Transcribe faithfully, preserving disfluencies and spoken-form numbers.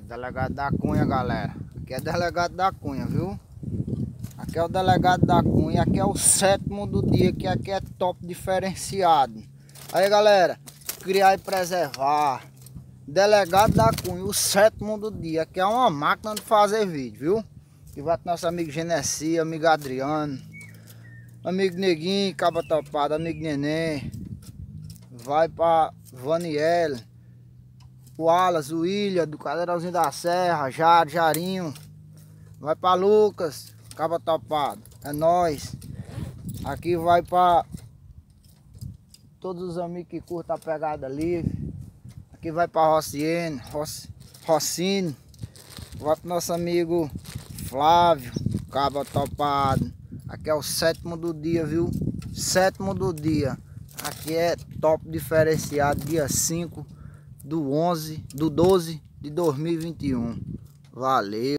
Delegado da Cunha, galera. Aqui é delegado da Cunha, viu? Aqui é o delegado da Cunha. Aqui é o sétimo do dia, que aqui é top diferenciado. Aí, galera, criar e preservar. Delegado da Cunha, o sétimo do dia. Aqui é uma máquina de fazer vídeo, viu? Que vai pro nosso amigo Genesi, amigo Adriano, amigo Neguinho, Caba Topado, amigo Neném. Vai pra Vaniel, o Alas, o Ilha, do Cadeirãozinho da Serra, Jaro, Jarinho. Vai pra Lucas, Caba Topado. É nóis. Aqui vai pra todos os amigos que curtam a pegada livre. Aqui vai pra Rociene, Rocine. Vai pro nosso amigo Flávio, Caba Topado. Aqui é o sétimo do dia, viu? Sétimo do dia. Aqui é top diferenciado, dia cinco do onze, do doze de dois mil e vinte e um. Valeu!